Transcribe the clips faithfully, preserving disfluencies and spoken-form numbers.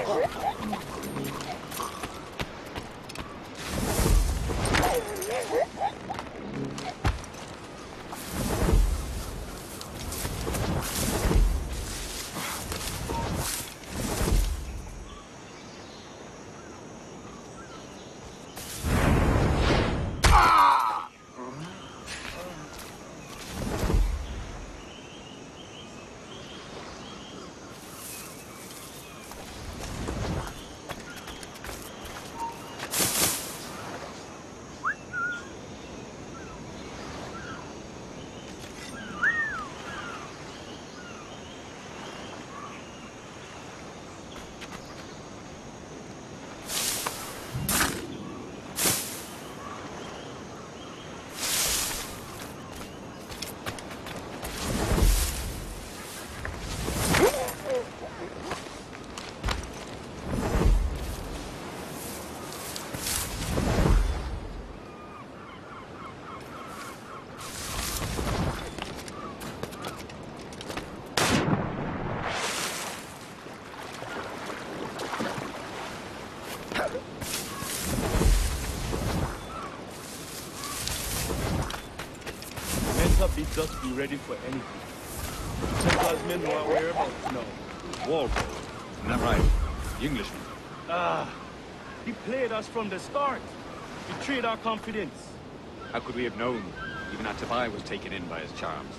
Just be ready for anything. Templars men know our whereabouts now. Walpole, isn't that right? The Englishman. Ah, he played us from the start. Betrayed our confidence. How could we have known? Even Atabai was taken in by his charms.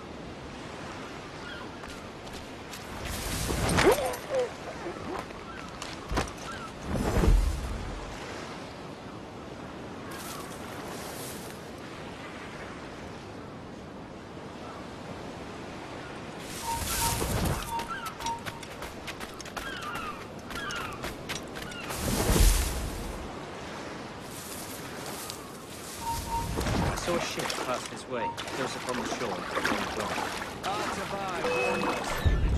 I saw a ship pass this way, close upon the shore, going wrong. Atabai warned us.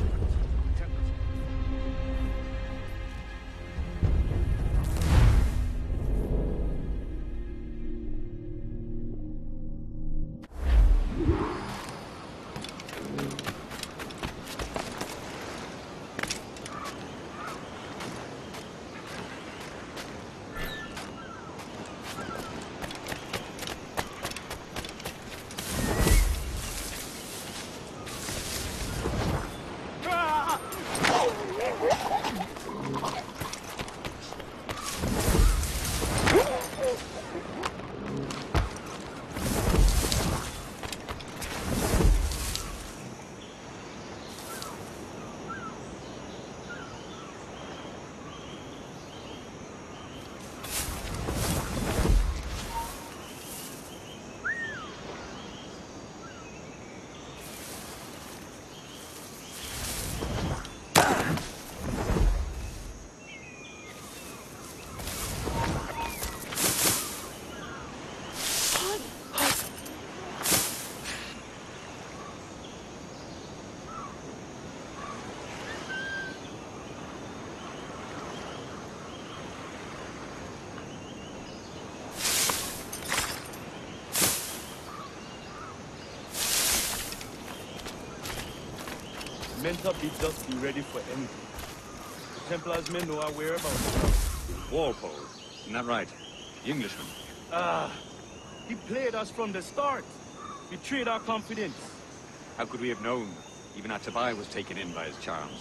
Mentor be just be ready for anything. The Templars men know our whereabouts now. Walpole, isn't that right? The Englishman. Ah, he played us from the start. Betrayed our confidence. How could we have known? Even Atabai was taken in by his charms.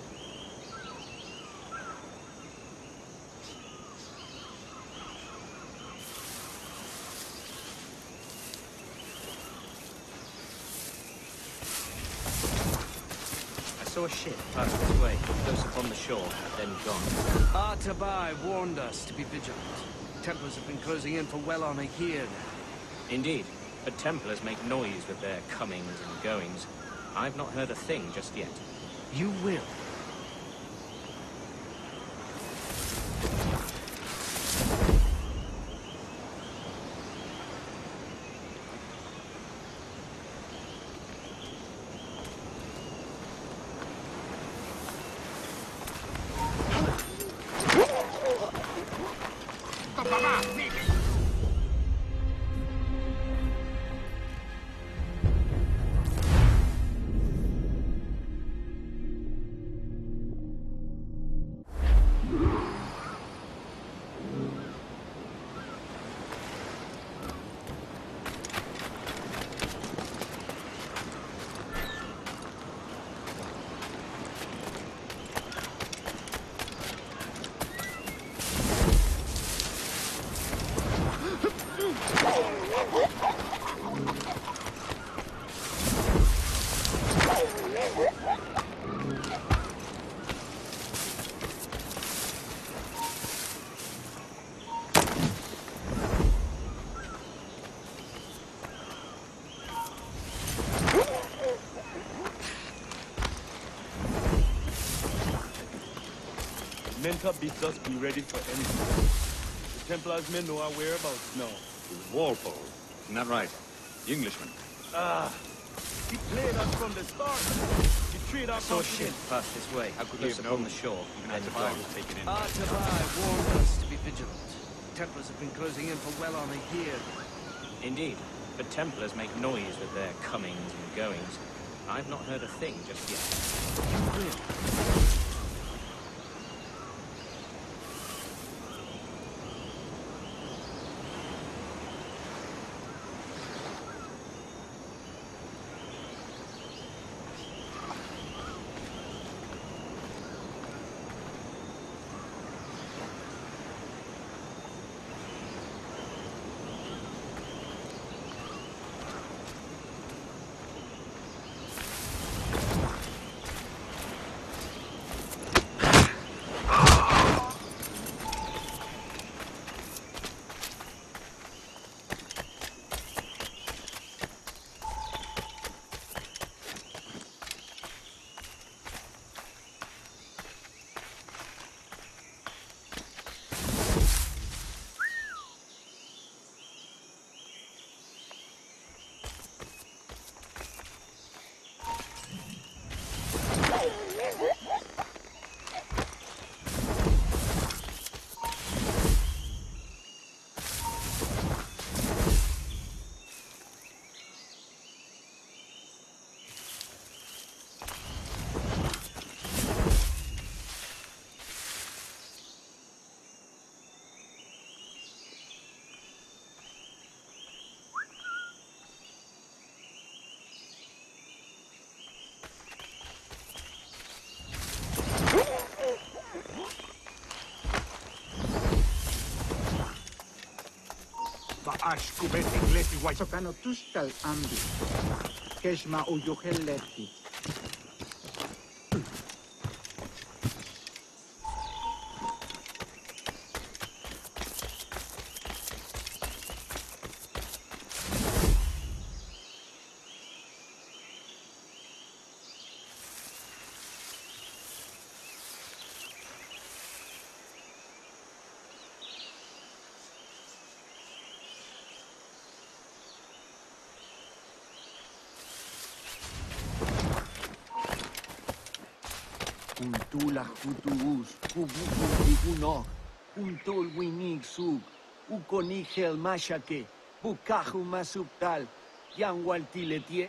I saw a ship pass this way, close upon the shore, then gone. Atabai warned us to be vigilant. Templars have been closing in for well on a year now. Indeed, but Templars make noise with their comings and goings. I've not heard a thing just yet. You will. Menta beats us, be ready for anything. The Templars may know our whereabouts now. It was Walpole. Isn't that right? The Englishman. Ah, he played us from the start. He treated our I saw a ship confidence. pass this way. How could we Close have up on known? the shore, Even then Atabai gone. was taken in. Artabai warned us to be vigilant. Templars have been closing in for well on a year. Indeed. But Templars make noise with their comings and goings. I've not heard a thing just yet. You will. Sokano tushtal ambi. Keshma uyoheleti. Untula hutuus, kubukundigunok, untul winig sug, ukonigel mashake, bukahu masuptal, yanwaltiletie.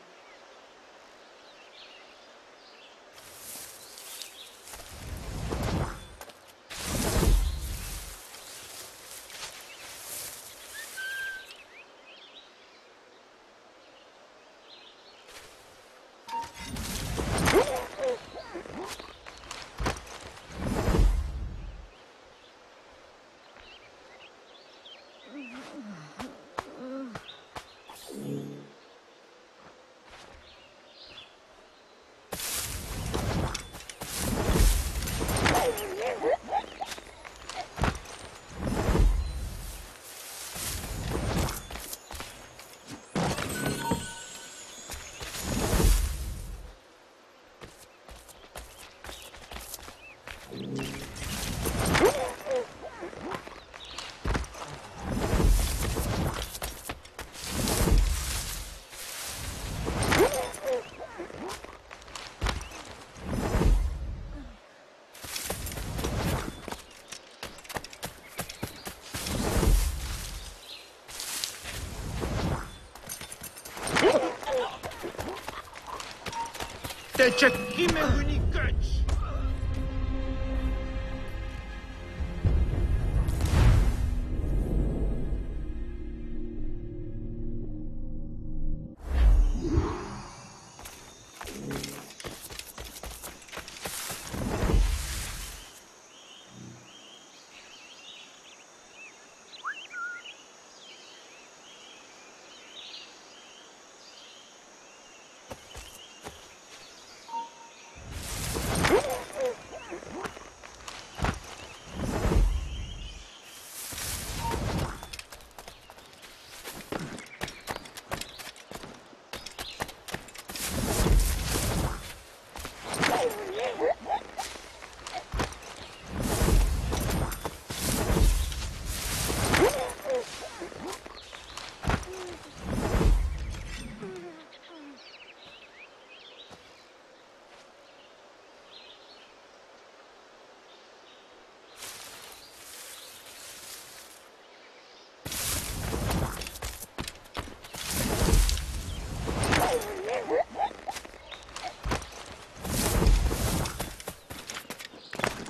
Te czekimy wynikać!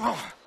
Oh.